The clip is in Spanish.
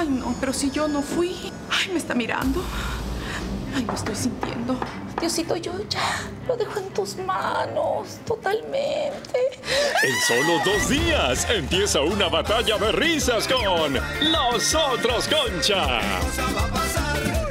Ay, no, pero si yo no fui. Ay, me está mirando. Ay, lo estoy sintiendo. Diosito, yo ya lo dejo en tus manos, totalmente. En solo 2 días empieza una batalla de risas con Los Otros Concha. Cosa va a pasar.